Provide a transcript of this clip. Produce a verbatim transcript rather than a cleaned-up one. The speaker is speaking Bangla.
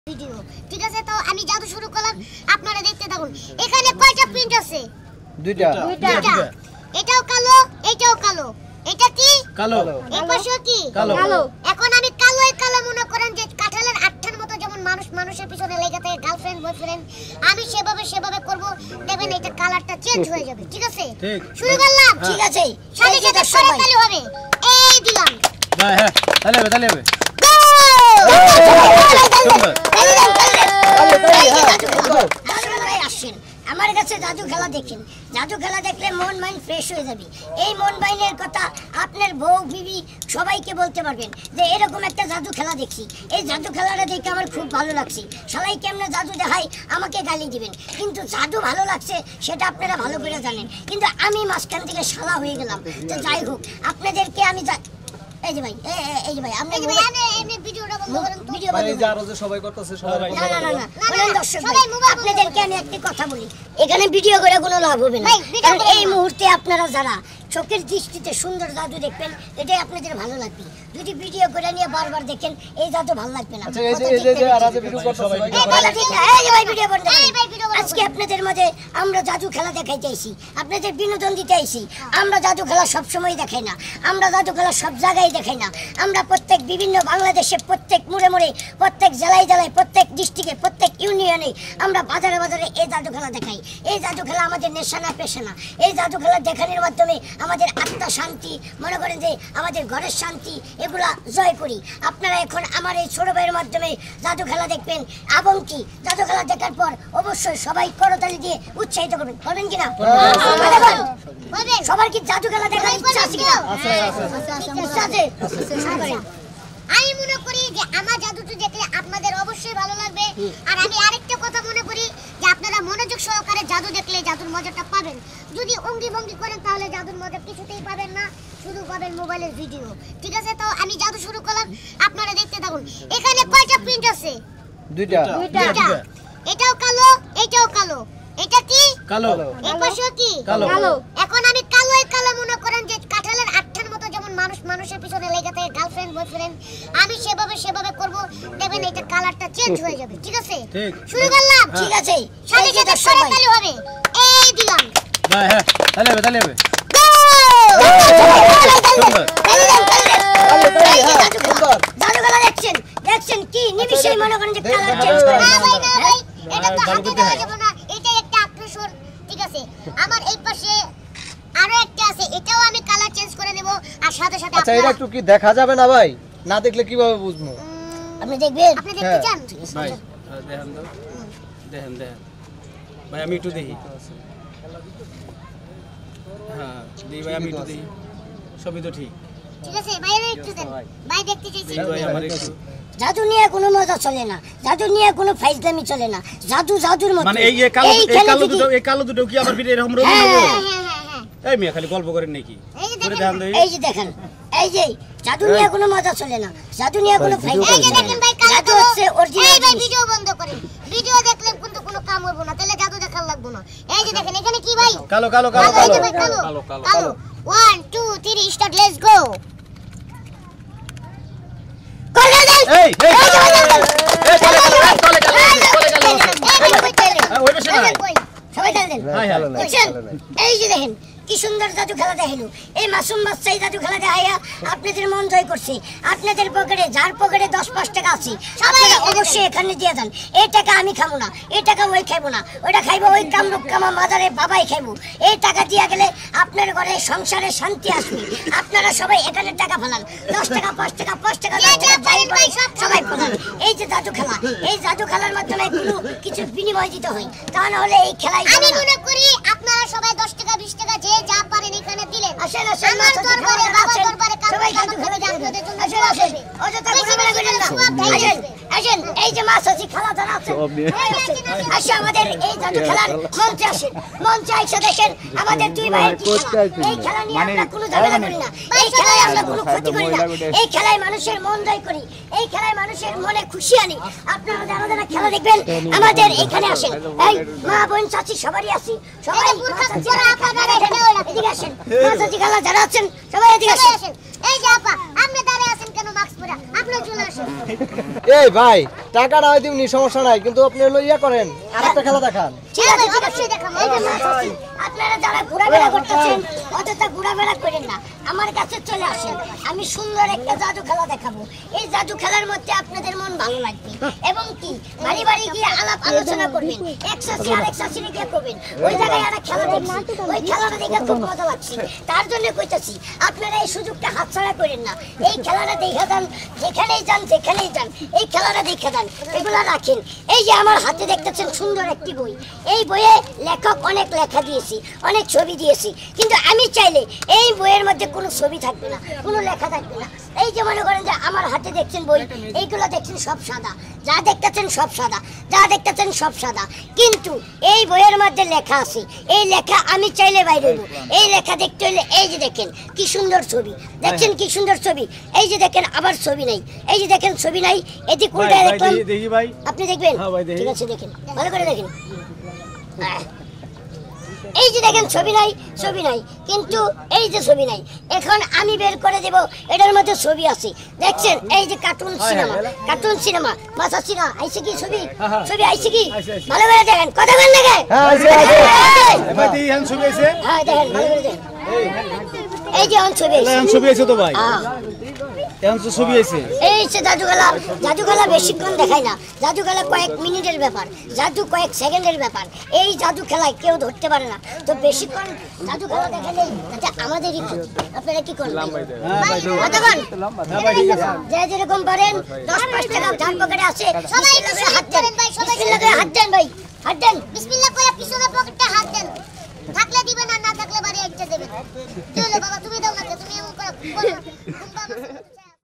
ভিডিও ঠিক আছে তো আমি জাদু শুরু করলাম আপনারা দেখতে থাকুন এখানে কয়টা প্রিন্ট আছে দুইটা দুইটা এটাও কালো এটাও কালো এটা কি কালো এই পাশে কি কালো এখন আমি কালো এই কালো মনে করেন যে কাঁঠালের আটটার মতো যেমন মানুষ মানুষের পিছনে লেগে থাকে গার্লফ্রেন্ড বয়ফ্রেন্ড আমি সেভাবে সেভাবে করব দেখবেন এটা কালারটা চেঞ্জ হয়ে যাবে ঠিক আছে ঠিক শুরু করলাম ঠিক আছে সাথে সাথে সবাই কালো হবে এই দিলাম হ্যাঁ হ্যাঁ তাহলে হবে তাহলে হবে আমার কাছে জাদু খেলা দেখেন জাদু খেলা দেখলে মন মাইন্ড ফ্রেশ হয়ে যাবে এই মন মাইন্ডের কথা আপনার বউ বিবি সবাইকে বলতে পারবেন যে এরকম একটা জাদু খেলা দেখছি এই জাদু খেলাটা দেখে আমার খুব ভালো লাগছে সবাই কেমনে জাদু দেখায় আমাকে গালি দিবেন কিন্তু জাদু ভালো লাগছে সেটা আপনারা ভালো করে জানেন কিন্তু আমি মাঝখান থেকে শালা হয়ে গেলাম তো যাই হোক আপনাদেরকে আমি এই যে ভাই এই যে ভাই আপনি এই ভাই আমি এমনি ভিডিওটা বন্ধ করেন ভিডিও বন্ধ এই যে আরো যে সবাই করতেছে সবাই না না না বলেন দর্শক ভাই আপনাদেরকে আমি একটা কথা বলি এখানে ভিডিও করে কোনো লাভ হবে না কারণ এই মুহূর্তে আপনারা যারা চোখের দৃষ্টিতে সুন্দর জাদু দেখবেন এটাই আপনাদের ভালো লাগবে যদি ভিডিও করে নিয়ে বারবার দেখেন এই জাদু ভালো লাগবে না আচ্ছা এই যে এই যে আর আজ ভিডিও করতেছে সবাই এই যে ভাই ভিডিও বন্ধ আজকে আপনাদের মাঝে আমরা জাদু খেলা দেখাইতে আইছি আপনাদের বিনোদন দিতে আইছি আমরা জাদু খেলা সব সময় দেখাই না আমরা জাদু খেলা সব জায়গায় দেখাই না আমরা প্রত্যেক বিভিন্ন বাংলাদেশে প্রত্যেক মোড়ে মোড়ে প্রত্যেক জেলায় জেলায় প্রত্যেক ডিস্ট্রিক্টে প্রত্যেক ইউনিয়নে আমরা বাজারে বাজারে এই জাদু খেলা দেখাই এই জাদু খেলা আমাদের নেশা না পেশা না এই জাদু খেলা দেখানোর মাধ্যমে আমাদের আত্মা শান্তি মনে করেন যে আমাদের ঘরের শান্তি এগুলা জয় করি আপনারা এখন আমার এই ছোট ভাইয়ের মাধ্যমে জাদু খেলা দেখবেন এবং কি জাদু খেলা দেখার পর অবশ্যই সবাই করতালি দিয়ে উৎসাহিত করবেন করবেন কিনা সবার কি জাদু খেলা দেখার ইচ্ছা আছে কিনা আমি মনে করি যে আমার জাদুটা দেখলে আপনাদের অবশ্যই ভালো লাগবে আর আমি আরেকটা কথা মনে করি যে আপনারা মনোযোগ সহকারে জাদু দেখলে জাদুর মজাটা পাবেন যদি অঙ্গি ভঙ্গি করেন তাহলে জাদুর মজা কিছুতেই পাবেন না শুধু পাবেন মোবাইলের ভিডিও ঠিক আছে তো আমি জাদু শুরু করলাম আপনারা দেখতে থাকুন এখানে কয়টা প্রিন্ট আছে দুইটা দুইটা এটাও কালো এটাও কালো এটা কি কালো এই পাশে কি কালো এখন আমি কালো এই কালো মনে করেন যে কাঁঠালের আটটার মতো যেমন মানুষ মানুষের পিছনে লেগে থাকে গার্লফ্রেন্ড বয়ফ্রেন্ড আমি সেভাবে সেভাবে করব দেখবেন এটা কালারটা চেঞ্জ হয়ে যাবে ঠিক আছে ঠিক শুরু করলাম ঠিক আছে সাথে সাথে সবাই কালো হবে এই দিলাম হ্যাঁ হ্যাঁ তাহলে হবে তাহলে হবে জাদু খেলা দেখছেন দেখছেন কি নিমিষেই মনে করেন যে কালার চেঞ্জ করে না ভাই না ভাই এটা তো হাতে দেওয়া যাবে না এটা একটা আকর্ষণ ঠিক আছে আমার এই পাশে আরো একটা আছে এটাও আমি কালার চেঞ্জ করে দেব আর সাথে সাথে আচ্ছা এটা একটু কি দেখা যাবে না ভাই না দেখলে কিভাবে বুঝবো আপনি দেখবেন আপনি দেখতে চান ভাই দেখেন তো দেখেন দেখেন ভাই আমি একটু দেখি হ্যাঁ দেখি ভাই আমি একটু দেখি সবই তো ঠিক ঠিক আছে বাইরে একটু দেন ভাই দেখতে চাইছি ভাই আমার একটু জাদু নিয়ে কোনো মজা চলে না জাদু নিয়ে কোনো ফাইজলামি চলে না জাদু জাদুর মতো মানে এই যে কালো এই কালো দুটো এই কালো দুটো কি আমার ভিতরে এরকম রকম হ্যাঁ হ্যাঁ হ্যাঁ এই মিয়া খালি গল্প করেন নাকি করে দেখান তো এই যে দেখেন এই যে জাদু নিয়ে কোনো মজা চলে না জাদু নিয়ে কোনো ফাইজলামি এই যে দেখেন ভাই কালো জাদু হচ্ছে অরিজিনাল এই ভাই ভিডিও বন্ধ করেন ভিডিও দেখলে কিন্তু কোনো কাম হবে না তাহলে জাদু দেখার লাগবে না এই যে দেখেন এখানে কি ভাই কালো কালো কালো এই যে ভাই কালো কালো কালো কালো one two three start let's go এই এই এই চলে গেল চলে গেল চলে গেল ওই পাশে না সবাই খেলেন হ্যাঁ হ্যাঁ দেখছেন এই যে দেখেন কি সুন্দর জাদু খেলা দেখাইলো এই মাসুম বাচ্চাই জাদু খেলা দেখাইয়া আপনাদের মন জয় করছে আপনাদের পকেটে যার পকেটে দশ পাঁচ টাকা আছে আপনারা অবশ্যই এখানে দিয়ে দেন এই টাকা আমি খাবো না এই টাকা ওই খাইবো না ওইটা খাইবো ওই কামরূপ কামা মাদারে বাবাই খাইবো এই টাকা দিয়ে গেলে আপনার ঘরে সংসারে শান্তি আসবে আপনারা সবাই এখানে টাকা ফেলান দশ টাকা পাঁচ টাকা পাঁচ টাকা সবাই ফেলান এই যে জাদু খেলা এই জাদু খেলার মাধ্যমে কোনো কিছু বিনিময় দিতে হয় তা না হলে এই খেলাই আমি মনে করি আপনারা সবাই দশ টাকা বিশ টাকা যে যা পারেন এখানে দিলেন আসেন আসেন আমার দরবারে বাবা দরবারে সবাই জাদু খেলা আপনাদের জন্য আসেন আসেন অযথা ঘুরে করেন না আসেন আসেন এই যে মাছ আছে খেলা জানা আছে আসেন আমাদের এই জাদু খেলার মঞ্চে আসেন মঞ্চে এসে দেখেন আমাদের দুই ভাইয়ের কি এই খেলা নিয়ে আমরা কোনো ঝামেলা করি না এই খেলায় আমরা কোনো ক্ষতি করি না এই খেলায় মানুষের মন জয় করি এই খেলায় মানুষের মনে খুশি আনি আপনারা যারা যারা খেলা দেখবেন আমাদের এখানে আসেন এই মা বোন চাচি সবারই আছি সবাই এদিকে আসেন মা চাচি খেলা যারা আছেন সবাই এদিকে আসেন এই যে আপা আপনি দাঁড়িয়ে আছেন কেন মাস্ক পরে টাকাটা আপনি চলে আসেন। এই ভাই টাকাটা হয়তো নি সমস্যা নাই, কিন্তু আপনি হলো ইয়া করেন আর একটা খেলা দেখান। ঠিক আছে অবশ্যই দেখাবো। এই যে মাছ, আপনারা যারা ঘোরাফেরা করতেছেন অযথা ঘোরাফেরা করেন না, আমার কাছে চলে আসেন, আমি সুন্দর একটা জাদু খেলা দেখাবো। এই জাদু খেলার মধ্যে আপনাদের মন ভালো লাগবে এবং কি বাড়ি বাড়ি গিয়ে আলাপ আলোচনা করবেন, একসাথে আর একসাথে গিয়ে করবেন। ওই জায়গায় একটা খেলা দেখছি, ওই খেলাটা দেখে খুব মজা লাগছে, তার জন্য কইতাছি আপনারা এই সুযোগটা হাতছাড়া করেন না। এই খেলাটা দেখে যান, যেখানেই যান যেখানেই যান এই খেলাটা দেখে যান, এগুলা রাখেন। এই যে আমার হাতে দেখতেছেন সুন্দর একটি বই, এই বইয়ে লেখক অনেক লেখা দিয়েছি, অনেক ছবি দিয়েছি, কিন্তু আমি চাইলে এই বইয়ের মধ্যে কোনো ছবি থাকবে না, কোনো লেখা থাকবে না। এই যে মনে করেন যে আমার হাতে দেখছেন বই, এইগুলো দেখছেন সব সাদা, যা দেখতেছেন সব সাদা, যা দেখতেছেন সব সাদা, কিন্তু এই বইয়ের মধ্যে লেখা আছে, এই লেখা আমি চাইলে বাইরে হইব। এই লেখা দেখতে হলে এই যে দেখেন কি সুন্দর ছবি, দেখছেন কি সুন্দর ছবি, এই যে দেখেন আবার ছবি নাই, এই যে দেখেন ছবি নাই, এদিক উল্টায় দেখলাম, দেখি ভাই, আপনি দেখবেন? হ্যাঁ ভাই, দেখি। ঠিক আছে দেখেন, ভালো করে দেখেন। আহ, এই যে দেখেন ছবি নাই, ছবি নাই, কিন্তু এই যে ছবি নাই, এখন আমি বের করে দেব এটার মধ্যে ছবি আছে, দেখছেন? এই যে কার্টুন সিনেমা, কার্টুন সিনেমা মাথা সিনা আইছে কি ছবি, ছবি আইছে কি, ভালো করে দেখেন, কথা বল না গায়? হ্যাঁ আছে আছে ভাই দেখি হ্যাঁ ছবি আছে, হ্যাঁ দেখেন, ভালো করে দেখেন, এই যে অন ছবি আইছে। এখন ছবি আছে তো ভাই, হ্যাঁ এখন তো ছবি আছে। এই যে জাদুকলা, জাদুকলা বেশিক্ষণ দেখায় না, জাদুকলা কয়েক মিনিটের ব্যাপার, জাদু কয়েক সেকেন্ডের ব্যাপার। এই জাদু খেলায় কেউ ধরতে পারে না, তো বেশিক্ষণ জাদু খেলা দেখালে তাতে আমাদেরই ক্ষতি। আপনারা কি করবেন? কতক্ষণ? যে যেরকম পারেন দশ পাঁচ টাকা ধান পকেটে আছে, সবাই একটু হাত দেন ভাই, সবাই হাত দেন ভাই, হাত দেন। বিসমিল্লাহ করে পিছনে পকেটে হাত দেন, থাকলে দিবেন আর না থাকলে বাড়ি আইতে দেবেন। চলো বাবা, তুমি দাও না, তুমি এমন করে বলো না।